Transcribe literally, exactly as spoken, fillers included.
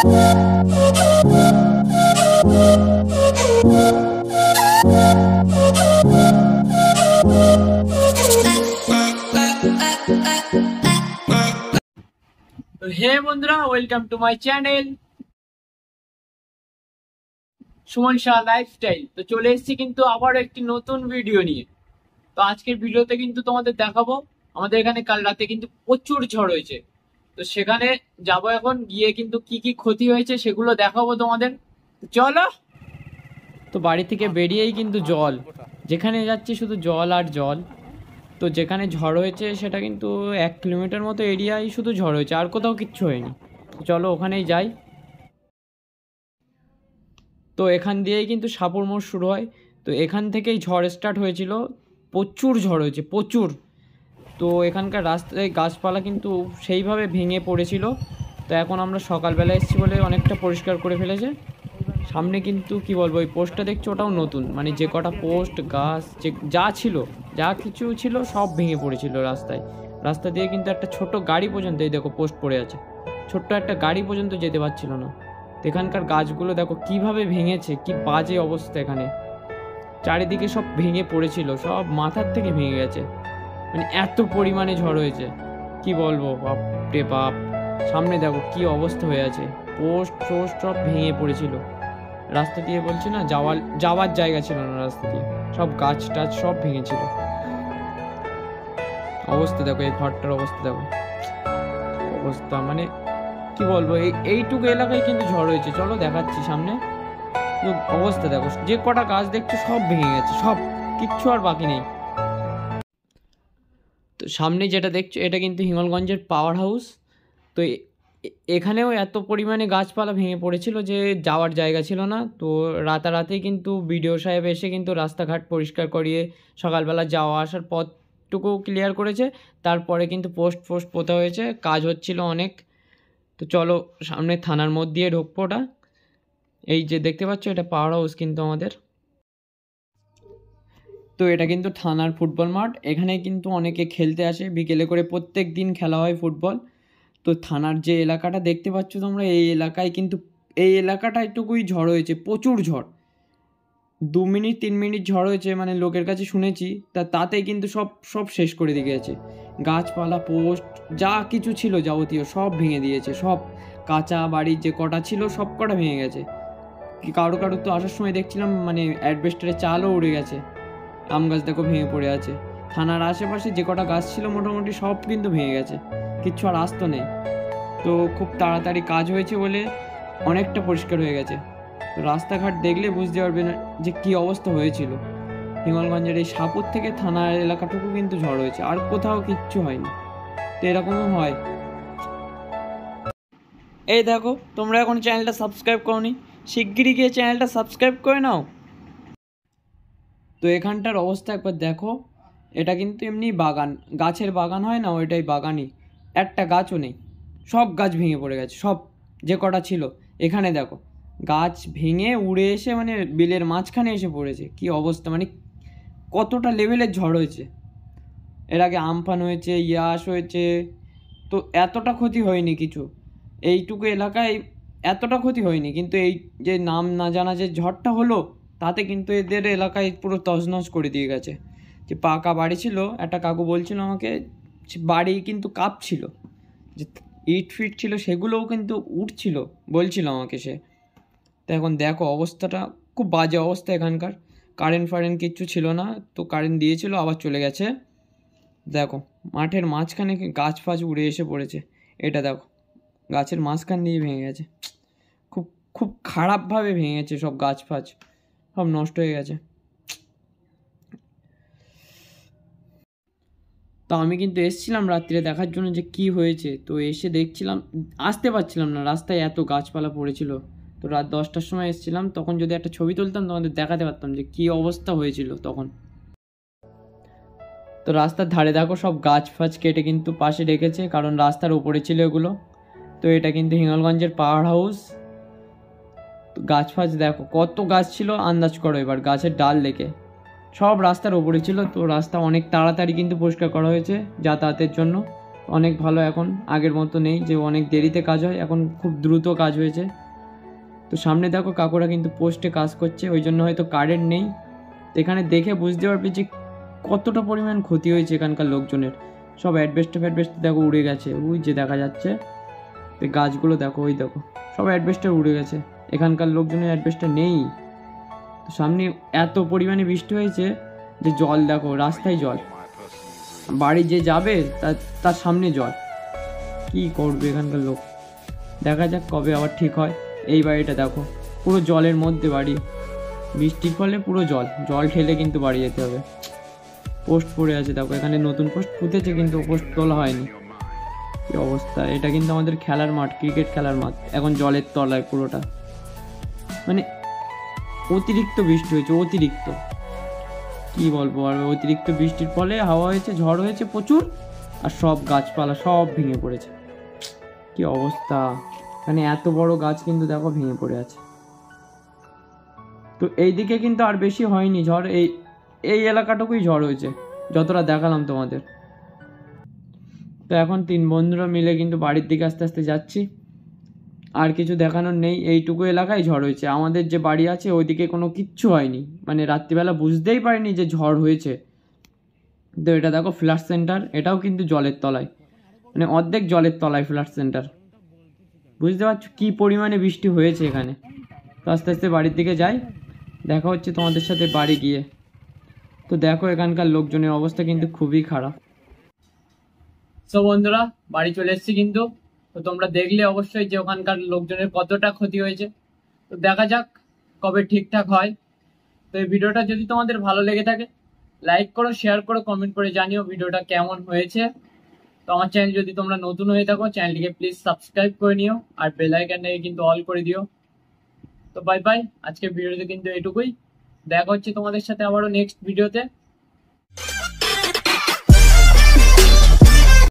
হে বন্ধুরা, welcome to my channel Suman Shah lifestyle. তো চলে এসেছি কিন্তু আবার একটি নতুন ভিডিও নিয়ে। তো আজকের ভিডিওতে কিন্তু তোমাদের দেখাবো আমাদের এখানে কাল রাতে কিন্তু প্রচুর ঝড় হয়েছে। তো সেখানে যাবো, এখন গিয়ে কিন্তু কি কি ক্ষতি হয়েছে সেগুলো দেখাবো তোমাদের। চলো। তো বাড়ি থেকে বেরিয়েই কিন্তু জল, যেখানে যাচ্ছি শুধু জল আর জল। তো যেখানে ঝড় হয়েছে সেটা কিন্তু এক কিলোমিটার মতো এরিয়ায় শুধু ঝড় হয়েছে, আর কোথাও কিচ্ছু হয়নি। চলো ওখানেই যাই। তো এখান দিয়েই কিন্তু সাপুর মোড় শুরু হয়। তো এখান থেকেই ঝড় স্টার্ট হয়েছিল, প্রচুর ঝড় হয়েছে প্রচুর। তো এখানকার রাস্তায় গাছপালা কিন্তু সেইভাবে ভেঙে পড়েছিল। তো এখন আমরা সকালবেলা এসেছি বলে অনেকটা পরিষ্কার করে ফেলেছে। সামনে কিন্তু কি বলবো, ওই পোস্টটা দেখছো ওটাও নতুন, মানে যে কটা পোস্ট গাছ যে যা ছিল যা কিছু ছিল সব ভেঙে পড়েছিল রাস্তায়। রাস্তা দিয়ে কিন্তু একটা ছোট গাড়ি পর্যন্ত, এই দেখো পোস্ট পড়ে আছে, ছোট্ট একটা গাড়ি পর্যন্ত যেতে পারছিল না। এখানকার গাছগুলো দেখো কিভাবে ভেঙেছে, কি বাজে অবস্থা। এখানে চারিদিকে সব ভেঙে পড়েছিল, সব মাথার থেকে ভেঙে গেছে, মানে এত পরিমাণে ঝড় হয়েছে কি বলবো। বাপরে বাপ, সামনে দেখো কি অবস্থা হয়ে আছে, পোস্ট টোস্ট সব ভেঙে পড়েছিল। রাস্তা দিয়ে বলছি না, যাওয়ার যাওয়ার জায়গা ছিল না রাস্তা দিয়ে, সব গাছ টাছ সব ভেঙেছিল। অবস্থা দেখো, এই ঘরটার অবস্থা দেখো, অবস্থা মানে কি বলবো। এই এইটুকু এলাকায় কিন্তু ঝড় হয়েছে, চলো দেখাচ্ছি সামনে। অবস্থা দেখো, যে কটা গাছ দেখছো সব ভেঙে গেছে, সব কিচ্ছু আর বাকি নেই। তো সামনে যেটা দেখছো এটা কিন্তু হিঙ্গলগঞ্জের পাওয়ার হাউস। তো এখানেও এত পরিমাণে গাছপালা ভেঙে পড়েছিল যে যাওয়ার জায়গা ছিল না। তো রাতারাতেই কিন্তু বিডিও সাহেব এসে কিন্তু রাস্তাঘাট পরিষ্কার করিয়ে সকালবেলা যাওয়া আসার পথটুকু ক্লিয়ার করেছে। তারপরে কিন্তু পোস্ট পোস্ট পোতা হয়েছে, কাজ হচ্ছিল অনেক। তো চলো সামনে থানার মধ্যে দিয়ে ঢুকবো। ওটা এই যে দেখতে পাচ্ছ, এটা পাওয়ার হাউস কিন্তু আমাদের। তো এটা কিন্তু থানার ফুটবল মাঠ, এখানে কিন্তু অনেকে খেলতে আসে বিকেলে করে, প্রত্যেক দিন খেলা হয় ফুটবল। তো থানার যে এলাকাটা দেখতে পাচ্ছ তোমরা, এই এলাকায় কিন্তু এই এলাকাটা একটুকুই ঝড় হয়েছে, প্রচুর ঝড়। দু মিনিট তিন মিনিট ঝড় হয়েছে, মানে লোকের কাছে শুনেছি, তা তাতেই কিন্তু সব সব শেষ করে দিয়ে গেছে। গাছপালা পোস্ট যা কিছু ছিল যাবতীয় সব ভেঙে দিয়েছে, সব কাঁচা বাড়ির যে কটা ছিল সব কটা ভেঙে গেছে। কি কারো কারো তো আসার সময় দেখছিলাম মানে অ্যাডভেস্টারের চালও উড়ে গেছে। আম গাছ দেখো ভেঙে পড়ে আছে। থানার আশেপাশে যে কটা গাছ ছিল মোটামুটি সব কিন্তু ভেঙে গেছে, কিচ্ছু আর আস্ত নেই। তো খুব তাড়াতাড়ি কাজ হয়েছে বলে অনেকটা পরিষ্কার হয়ে গেছে। তো রাস্তাঘাট দেখলে বুঝতে পারবে না যে কী অবস্থা হয়েছিল। হিঙ্গলগঞ্জের এই সাপুর থেকে থানার এলাকাটুকু কিন্তু ঝড় হয়েছে, আর কোথাও কিচ্ছু হয়নি। তো এরকমও হয়। এই দেখো, তোমরা এখন চ্যানেলটা সাবস্ক্রাইব করোনি, শিগগিরই গিয়ে চ্যানেলটা সাবস্ক্রাইব করে নাও। তো এখানটার অবস্থা একবার দেখো, এটা কিন্তু এমনি বাগান, গাছের বাগান হয় না, ওইটাই বাগানই। একটা গাছও নেই, সব গাছ ভেঙে পড়ে গেছে, সব যে কটা ছিল। এখানে দেখো গাছ ভেঙে উড়ে এসে মানে বিলের মাঝখানে এসে পড়েছে, কি অবস্থা, মানে কতটা লেভেলের ঝড় হয়েছে। এর আগে আমফান হয়েছে, ইয়াস হয়েছে, তো এতটা ক্ষতি হয়নি কিছু। এইটুকু এলাকায় এতটা ক্ষতি হয়নি, কিন্তু এই যে নাম না জানা যে ঝড়টা হলো, তাতে কিন্তু এদের এলাকায় পুরো তছনছ করে দিয়ে গেছে। যে পাকা বাড়ি ছিল, একটা কাকু বলছিল আমাকে, বাড়ি কিন্তু কাঁপছিল, যে ইট ফিট ছিল সেগুলোও কিন্তু উঠছিল বলছিল আমাকে সে। তো এখন দেখো অবস্থাটা খুব বাজে অবস্থা এখানকার। কারেন্ট ফারেন্ট কিচ্ছু ছিল না, তো কারেন্ট দিয়েছিল আবার চলে গেছে। দেখো মাঠের মাঝখানে গাছ ফাছ উড়ে এসে পড়েছে, এটা দেখো গাছের মাঝখান দিয়ে ভেঙে গেছে, খুব খুব খারাপভাবে ভেঙে গেছে, সব গাছ ফাছ সব নষ্ট হয়ে গেছে। তো আমি কিন্তু এসেছিলাম রাত্রিরে দেখার জন্য যে কি হয়েছে। তো এসে দেখছিলাম, আসতে পারছিলাম না, রাস্তায় এত গাছপালা পড়েছিল। তো রাত দশটার সময় এসেছিলাম, তখন যদি একটা ছবি তুলতাম তোমাদের দেখাতে পারতাম যে কি অবস্থা হয়েছিল তখন। তো রাস্তার ধারে দেখো সব গাছ ফাছ কেটে কিন্তু পাশে রেখেছে, কারণ রাস্তার উপরে ছিল এগুলো। তো এটা কিন্তু হিঙ্গলগঞ্জের পাওয়ার হাউস। তো গাছ ফাছ দেখো কত গাছ ছিল, আন্দাজ করো এবার গাছের ডাল দেখে, সব রাস্তার ওপরে ছিল। তো রাস্তা অনেক তাড়াতাড়ি কিন্তু পরিষ্কার করা হয়েছে যাতায়াতের জন্য, অনেক ভালো, এখন আগের মতো নেই যে অনেক দেরিতে কাজ হয়, এখন খুব দ্রুত কাজ হয়েছে। তো সামনে দেখো কাকুরা কিন্তু পোস্টে কাজ করছে, ওই জন্য হয়তো কারেন্ট নেই। তো এখানে দেখে বুঝতে পারবে যে কতটা পরিমাণ ক্ষতি হয়েছে এখানকার লোকজনের। সব অ্যাডভেস্টার ফ্যাডভেস্টার দেখো উড়ে গেছে, ওই যে দেখা যাচ্ছে। তো গাছগুলো দেখো, ওই দেখো সব অ্যাডভেস্টার উড়ে গেছে, এখানকার লোকজনের অ্যাডভেস্টার নেই। তো সামনে এত পরিমাণে বৃষ্টি হয়েছে যে জল দেখো, রাস্তায় জল, বাড়ি যে যাবে তার তার সামনে জল। কি করবে এখানকার লোক, দেখা যাক কবে আবার ঠিক হয়। এই বাড়িটা দেখো পুরো জলের মধ্যে বাড়ি, বৃষ্টির ফলে পুরো জল জল ঠেলে কিন্তু বাড়ি যেতে হবে। পোস্ট পড়ে আছে দেখো, এখানে নতুন পোস্ট পুঁতেছে কিন্তু পোস্ট তোলা হয়নি। কি অবস্থা, এটা কিন্তু আমাদের খেলার মাঠ, ক্রিকেট খেলার মাঠ, এখন জলের তলায় পুরোটা। মানে অতিরিক্ত বৃষ্টি হয়েছে, অতিরিক্ত কি বলবো আর, অতিরিক্ত বৃষ্টির ফলে হাওয়া হয়েছে, ঝড় হয়েছে প্রচুর, আর সব গাছপালা সব ভেঙে পড়েছে। কি অবস্থা, মানে এত বড় গাছ কিন্তু দেখো ভেঙে পড়ে আছে। তো এইদিকে কিন্তু আর বেশি হয়নি ঝড়, এই এই এলাকাটুকুই ঝড় হয়েছে যতটা দেখালাম তোমাদের। তো এখন তিন বন্ধুরা মিলে কিন্তু বাড়ির দিকে আস্তে আস্তে যাচ্ছি, আর কিছু দেখানোর নেই। এইটুকু এলাকায় ঝড় হয়েছে, আমাদের যে বাড়ি আছে ওইদিকে কোনো কিচ্ছু হয়নি, মানে রাত্রিবেলা বুঝতেই পারিনি যে ঝড় হয়েছে। তো এটা দেখো ফ্ল্যাশ সেন্টার, এটাও কিন্তু জলের তলায়, মানে অর্ধেক জলের তলায় ফ্ল্যাশ সেন্টার। বুঝতে পারছো কী পরিমাণে বৃষ্টি হয়েছে এখানে। তো আস্তে আস্তে বাড়ির দিকে যাই, দেখা হচ্ছে তোমাদের সাথে বাড়ি গিয়ে। তো দেখো এখানকার লোকজনের অবস্থা কিন্তু খুবই খারাপ। তো বন্ধুরা বাড়ি চলে এসেছি কিন্তু, তো তোমরা দেখলে অবশ্যই যে ওখানকার লোকজনের কতটা ক্ষতি হয়েছে। তো দেখা যাক কবে ঠিকঠাক হয়। তো এই ভিডিওটা যদি তোমাদের ভালো লেগে থাকে লাইক করো, শেয়ার করো, কমেন্ট করে জানিও ভিডিওটা কেমন হয়েছে। তো আমার চ্যানেল যদি তোমরা নতুন হয়ে থাকো চ্যানেলটিকে প্লিজ সাবস্ক্রাইব করে নিও, আর বেল আইকনটাকে কিন্তু অল করে দিও। তো বাই বাই, আজকের ভিডিওতে কিন্তু এটুকুই, দেখা হচ্ছে তোমাদের সাথে আবারও নেক্সট ভিডিওতে।